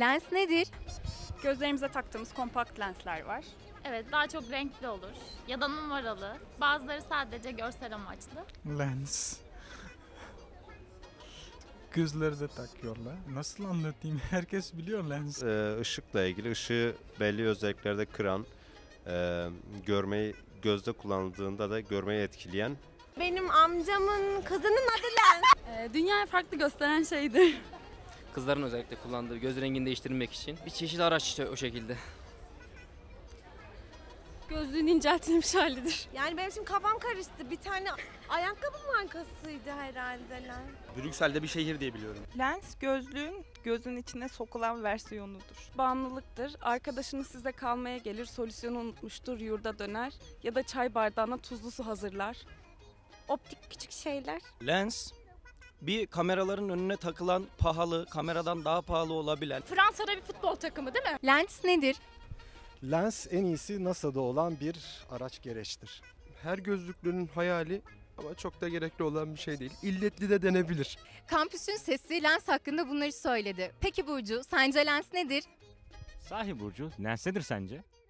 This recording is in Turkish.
Lens nedir? Gözlerimize taktığımız kompakt lensler var. Evet, daha çok renkli olur ya da numaralı. Bazıları sadece görsel amaçlı. Lens. Gözlerde takıyorlar. Nasıl anlatayım? Herkes biliyor lens. Işıkla ilgili ışığı belli özelliklerde kıran, görmeyi gözde kullanıldığında da görmeyi etkileyen. Benim amcamın kızının adı Lens. Dünyayı farklı gösteren şeydir. Kızların özellikle kullandığı göz rengini değiştirmek için bir çeşit araç işte o şekilde. Gözlüğün inceltilmiş halidir. Yani benim şimdi kafam karıştı. Bir tane ayakkabı markasıydı herhalde Lens. Brüksel'de bir şehir diye biliyorum. Lens gözlüğün gözün içine sokulan versiyonudur. Bağımlılıktır. Arkadaşınız size kalmaya gelir, solüsyonu unutmuştur, yurda döner ya da çay bardağına tuzlu su hazırlar. Optik küçük şeyler. Lens, bir kameraların önüne takılan pahalı, kameradan daha pahalı olabilen. Fransa'da bir futbol takımı değil mi? Lens nedir? Lens en iyisi NASA'da olan bir araç gereçtir. Her gözlüklünün hayali ama çok da gerekli olan bir şey değil. İlletli de denebilir. Kampüsün sesi lens hakkında bunları söyledi. Peki Burcu, sence lens nedir? Sahi Burcu, lens nedir sence?